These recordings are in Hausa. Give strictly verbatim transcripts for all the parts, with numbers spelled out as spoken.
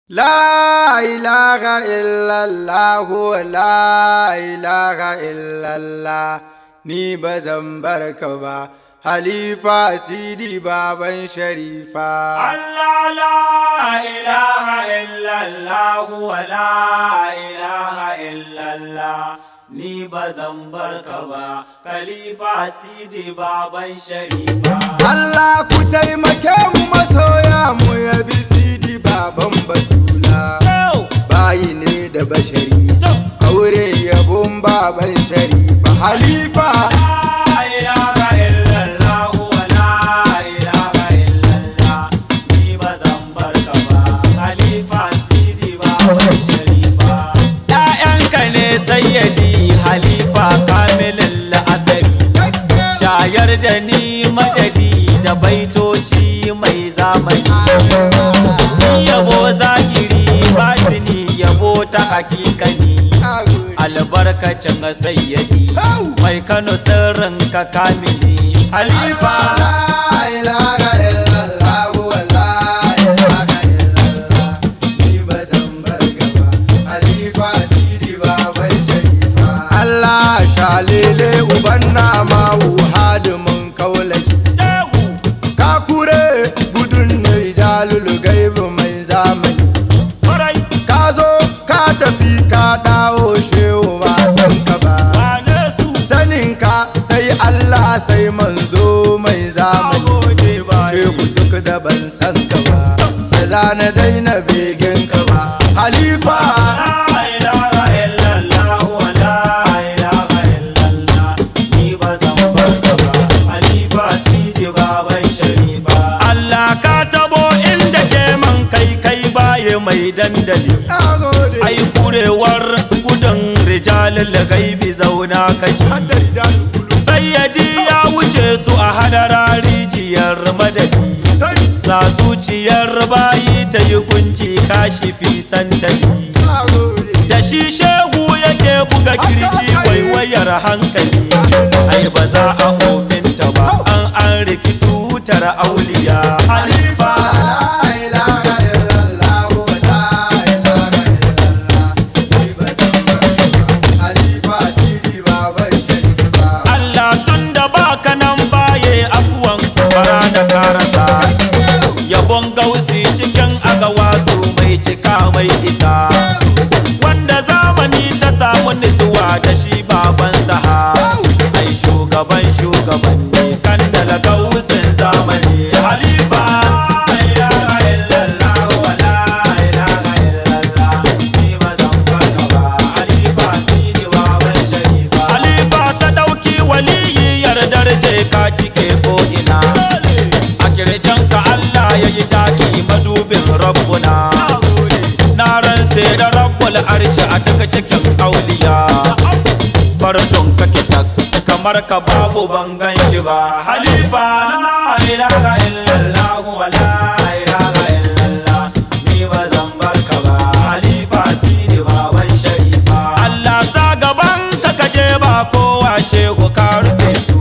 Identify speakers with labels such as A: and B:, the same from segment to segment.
A: La ilaha illallah, la ilaha illallah, ni ba zan barka ba, Halifa Sidi baban Sharifa.
B: Allah la ilaha illallah, la ilaha illallah, ni ba zan barka ba, Halifa Sidi baban Sharifa.
A: Allah ku taimake mu masoya mu yabi Sidi baban Batula. Bayi ne da bashari, aure yabon baban Sharifa. Halifa
B: La ilaha illallah, la ilaha illallah, ni ba zan barka ba, Halifa Sidi baban Sharifa. ‘Ya'yanka ne sayyadi Halifa kamilin la'asari, shayar da ni madadi da baitoci mai zamani. Ni yabo zahiri batini yabo ta hakikani, albarkacin sayyadi mai Kano sirrin ka kamili. Halifa
A: la ilaha illallah, la ilaha illallah, ni ba zan barka ba, Halifa Sidi baban Sharifa. Allah shalele uban namawu hadimin kaulai, ka kure gudun rijalul gaibu mai zamani. Ka zo ka tafi ka dawo shehu ba san ka ba, saninka sai Allah sai manzo mai zamani. Shehu duk da ban san ka ba, da zana daina begen ka ba. Halifa
B: la ilaha illallah, la ilaha illallah, ni ba zan barka ba, Halifa Sidi baban Sharifa. Allah ka tabo inda ke man kai kai baye mai dandali, ai kurewar gudun rijalin gaibi zauna kashi. Sayyadi ya wuce su a hadara rijiyar madadi, sa zuciyar bayi ta yi kunci kashifi santali. Da shi shehu yake buga kirji waiwayar hankali, ai ba za a ofinta ba an an rikitu tara auliya. Halifa yabon gausi cikin agawasu mai cika mai isa, wanda zamani ta samu nisuwa da shi baban saha. Ai shugaban shugabanni kandala gausin zamani. Halifa la ilaha illallah, la ilaha illallah, ni ba zan barka ba, Halifa Sidi baban Sharifa. Halifa sadauki waliyi yardar je ka cike ko ina, a kirjanka Allah ya yi taki madubin rabbuna. Na ranse da rabbul arshi a duka cikin auliya, fardun kake tak kamar ka babu bangan shi ba. Halifa la ilaha illallah, la ilaha illallah, ni ba zan barka ba, Halifa Sidi baban Sharifa. Allah sa gaban ka kaje ba kowa shehu ka rufe su,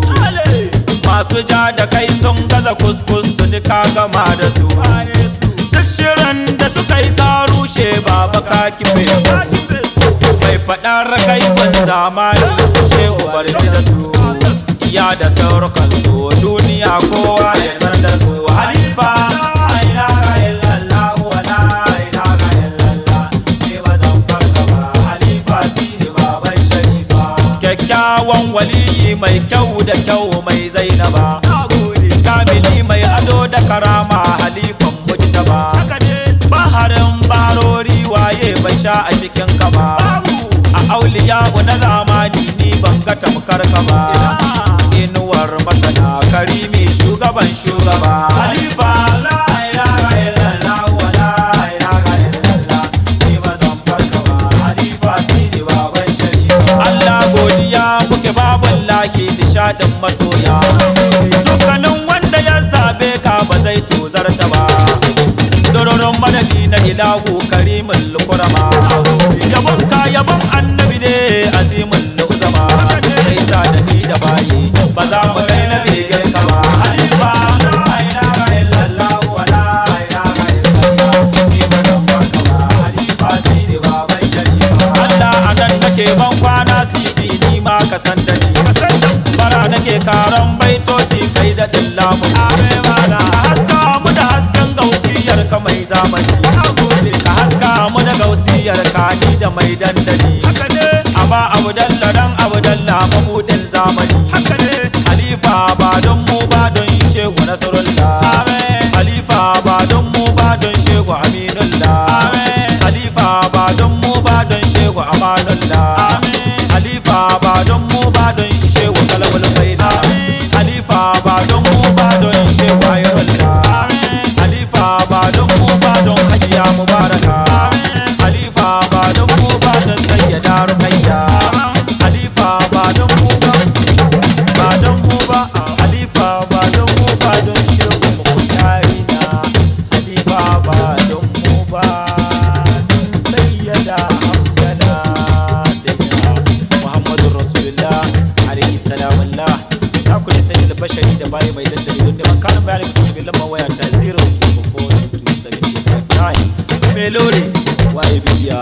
B: masu ja da kai sun gaza kuskus tuni ka gama da su. Duk shirin da suka yi ka rushe baba ka kife su, mai faɗar gaibin zamani shehu barci da su, iya da saurukan su duniya kowa ya san da su. Halifa la ilaha illallah, la ilaha illallah, ni ba zan barka ba, Halifa Sidi baban Sharifa. Kyakkyawan waliyi mai kyau da kyau mai Zainaba, kamili mai ado da karama halifan mujtaba. Baharin baharori waye bai sha a cikin ka ba, a auliya na zamani ni ban ga tamkar ka ba. Inuwar masana karimi shugaban shugaba. Halifa la ilaha illallah, la ilaha illallah, ni ba zan barka ba, Halifa Sidi baban Sharifa. Allah godiya muke babun lahi nishadin masoya, dukkanin wanda ya zabe ka ba zai tozarta ba. Dororon madadi na ilahu karimin lukurama, yabon ka yabon annabi ne azimin luzama. Sai sa da ni da bayi ba za mu kai na begen ka ba. Halifa la ilaha illallah, la ilaha illallah, ni ba zan barka ba, nake ban kwana sidi ni ma ka san da ni ka san da bara nake karan baitoti kai da dillamu ame mana ka haska mu da hasken gausiyar ka mai zamani ka haska mu da gausiyar ka ni da mai dandali haka ne aba abu dalla dan abu dalla mabudin zamani haka ne halifa ba don mu ba don shehu nasrullah amen halifa ba don mu ba don shehu aminullah amen halifa ba don mu ba don shehu amanullah amen halifa ba don mu ba don shehu kalabul faida amen halifa ba don mu ba don shehu ayrullah amen halifa ba don mu ba don hajiya mubaraka amen halifa ba don mu ba don sayyida rukayya halifa ba don mu ba ba don mu ba halifa ba don mu ba don shehu mukuntarina halifa ba don mu ba don sayyida hamdala sayyida muhammadur rasulullah alaihi salamullah ta kula sayyidul bashari da bai mai dandali don neman karin bayani ku tabi lambar waya ta zero two four two two seven two five nine melore waye bibiya